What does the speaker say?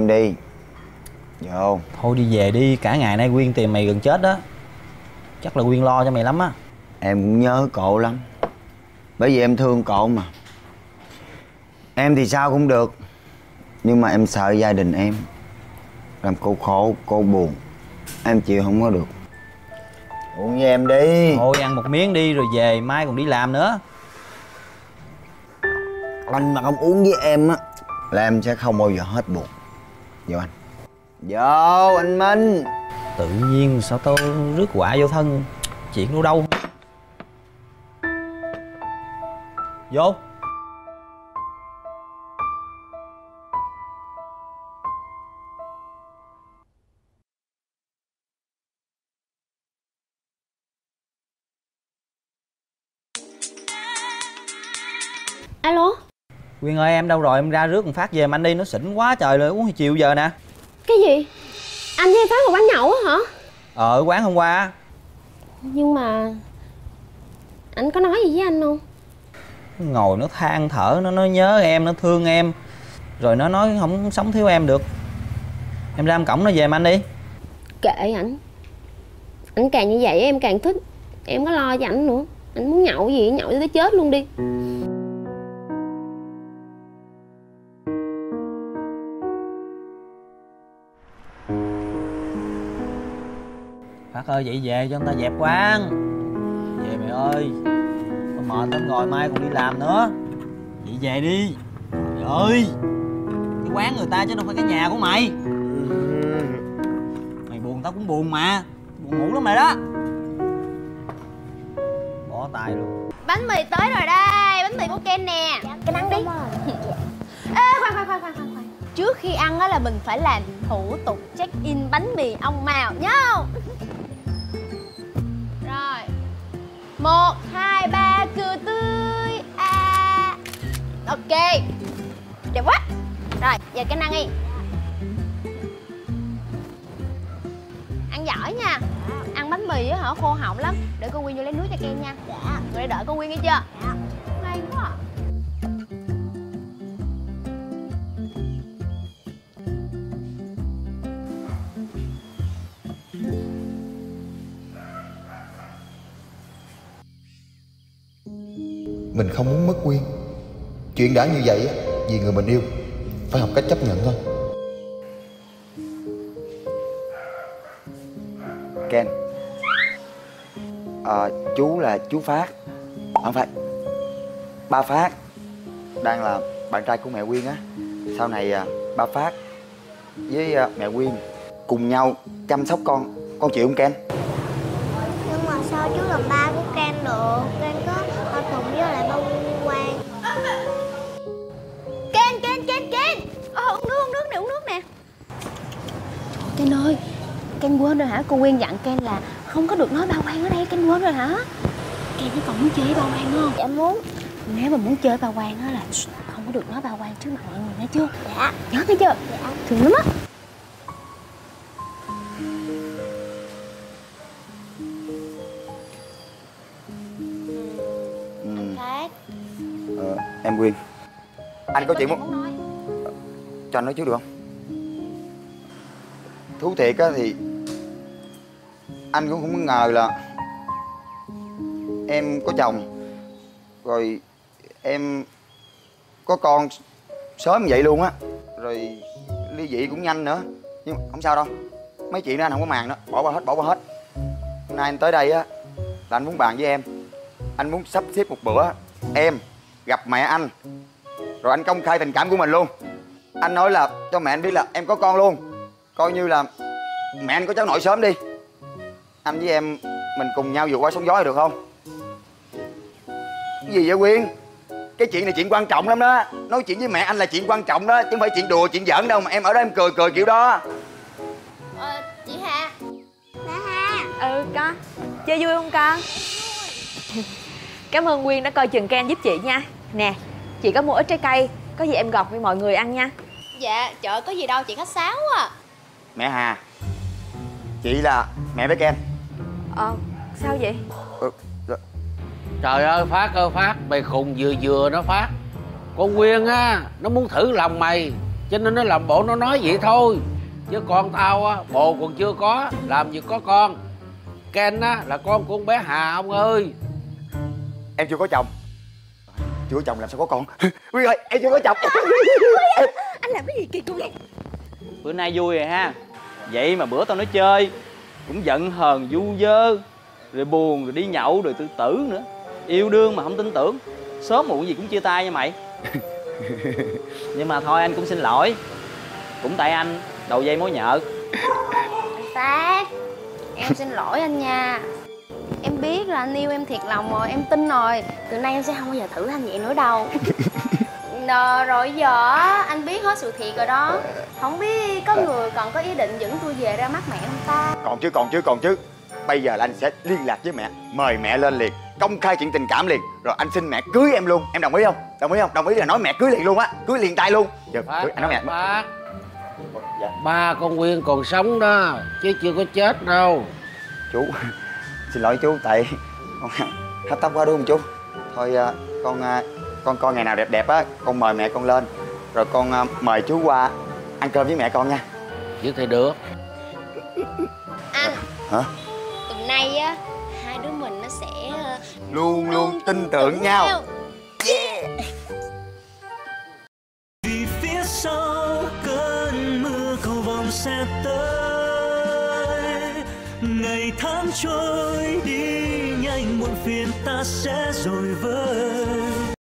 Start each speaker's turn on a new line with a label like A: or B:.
A: em đi. Vô.
B: Thôi đi về đi, cả ngày nay Quyên tìm mày gần chết đó. Chắc là Quyên lo cho mày lắm á.
A: Em cũng nhớ cậu lắm, bởi vì em thương cậu mà. Em thì sao cũng được, nhưng mà em sợ gia đình em làm cô khổ, cô buồn. Em chịu không có được. Uống với em đi.
B: Thôi ăn một miếng đi rồi về, mai còn đi làm nữa.
A: Anh mà không uống với em á là em sẽ không bao giờ hết buồn. Vô anh. Vô anh Minh.
B: Tự nhiên sao tao rước quả vô thân. Chuyện đâu đâu. Vô.
C: Alo.
B: Quyên ơi, em đâu rồi? Em ra rước một phát về mà anh đi, nó xỉn quá trời rồi, uống hồi chiều giờ nè.
C: Cái gì? Anh với Phát một quán nhậu á hả?
B: Quán hôm qua.
C: Nhưng mà anh có nói gì với anh không?
B: Ngồi nó than thở, nó nói nhớ em, nó thương em. Rồi nó nói không sống thiếu em được. Em ra cổng nó về mà anh đi.
C: Kệ ảnh. Ảnh càng như vậy em càng thích. Em có lo cho ảnh nữa. Ảnh muốn nhậu gì nhậu cho tới chết luôn đi.
B: Phát ơi, vậy về cho người ta dẹp quán. Về mày ơi. Tao mệt lắm rồi, mai còn đi làm nữa. Vậy về đi. Trời ơi, cái quán người ta chứ đâu phải cái nhà của mày. Mày buồn tao cũng buồn mà. Buồn ngủ lắm mày đó. Bỏ tay luôn.
C: Bánh mì tới rồi đây. Bánh mì của Ken nè. Ken ăn đi. Ê, khoan. Trước khi ăn á là mình phải làm thủ tục check in bánh mì ông Mào nhá. Rồi 1, 2, 3 cười tươi. Ok. Đẹp quá. Rồi giờ Ken ăn đi. Ăn giỏi nha. Ăn bánh mì á hả, khô họng lắm. Để con Quyên vô lấy nước cho Ken nha. Rồi để đợi con Quyên nghe chưa? Hay quá à.
D: Mình không muốn mất Quyên. Chuyện đã như vậy vì người mình yêu, phải học cách chấp nhận thôi.
A: Ken. Chú là chú Phát. Không phải, ba Phát đang là bạn trai của mẹ Quyên á. Sau này ba Phát với mẹ Quyên cùng nhau chăm sóc con chịu không Ken?
E: Nhưng mà sao chú làm ba của Ken được? Ken có cùng với lại bao liên quan.
C: Ken. Uống nước nè. Ken ơi, Ken quên rồi hả? Cô Quyên dặn Ken là không có được nói bao quan ở đây. Ken quên rồi hả? Ken có còn muốn chơi với bao quan không?
E: Dạ muốn.
C: Nếu mà muốn chơi bao quan á là không có được nói bao quan trước mặt mọi người, nghe chưa?
E: Dạ.
C: Nhớ nghe chưa?
E: Dạ.
C: Thương lắm á.
E: Phát.
A: Em Quyên, anh có chuyện muốn
C: nói.
A: cho anh nói trước được không? Thú thiệt á thì anh cũng không ngờ là em có chồng rồi em có con sớm vậy luôn á, rồi ly dị cũng nhanh nữa. Nhưng mà không sao đâu, mấy chuyện đó anh không có màng đó, bỏ qua hết. Hôm nay anh tới đây á là anh muốn bàn với em. Anh muốn sắp xếp một bữa em gặp mẹ anh, rồi anh công khai tình cảm của mình luôn. Anh nói là cho mẹ anh biết là em có con luôn, coi như là mẹ anh có cháu nội sớm đi. Anh với em mình cùng nhau vượt qua sóng gió được không? Cái gì vậy Quyên? Cái chuyện này chuyện quan trọng lắm đó. Nói chuyện với mẹ anh là chuyện quan trọng đó, chứ không phải chuyện đùa chuyện giỡn đâu mà em ở đó em cười kiểu đó.
C: Chị Hà.
E: Dạ ha.
F: Con chơi vui không con? Cảm ơn Quyên đã coi chừng Ken giúp chị nha. Nè, chị có mua ít trái cây, có gì em gọt với mọi người ăn nha.
C: Dạ, trời có gì đâu, chị khách sáo à.
A: Mẹ Hà, chị là mẹ với Ken.
F: Sao vậy?
G: Trời ơi Phát ơi Phát, mày khùng vừa nó Phát. Con Quyên á, nó muốn thử lòng mày. cho nên nó làm bộ nó nói vậy thôi. Chứ con tao á, bồ còn chưa có, làm gì có con. Ken á là con của con bé Hà ông ơi.
A: Em chưa có chồng. Chưa có chồng làm sao có con. Quyên ơi, em chưa có chồng.
C: Anh làm cái gì kỳ cục vậy?
B: Bữa nay vui rồi ha. Vậy mà bữa tao nói chơi cũng giận hờn du dơ, rồi buồn, rồi đi nhậu, rồi tự tử nữa. Yêu đương mà không tin tưởng, sớm muộn gì cũng chia tay nha mày. Nhưng mà thôi anh cũng xin lỗi. Cũng tại anh đầu dây mối nhợ.
C: Anh Phát, em xin lỗi anh nha. Em biết là anh yêu em thiệt lòng rồi, em tin rồi. Từ nay em sẽ không bao giờ thử anh vậy nữa đâu. Rồi giờ anh biết hết sự thiệt rồi đó. Không biết có người còn có ý định dẫn tôi về ra mắt mẹ không ta?
A: Còn chứ. Bây giờ là anh sẽ liên lạc với mẹ, mời mẹ lên liền, công khai chuyện tình cảm liền. Rồi anh xin mẹ cưới em luôn. Em đồng ý không? Đồng ý là nói mẹ cưới liền luôn á. Cưới liền tay luôn. Giờ cưới, anh nói mẹ.
G: Bác,
A: Dạ.
G: ba con Nguyên còn sống đó, chứ chưa có chết đâu.
A: Chú, xin lỗi chú, tại con hấp tấp quá đúng không chú? Thôi con ngày nào đẹp đẹp á, con mời mẹ con lên. Rồi con mời chú qua ăn cơm với mẹ con nha.
G: Chứ thì được.
C: Anh.
A: Hả?
C: Từ nay á, hai đứa mình nó sẽ
A: Luôn luôn tin tưởng nhau.
H: Vì phía sau cơn mưa cầu vồng sẽ tới, ngày tháng trôi đi nhanh muộn phiền ta sẽ rồi vơi.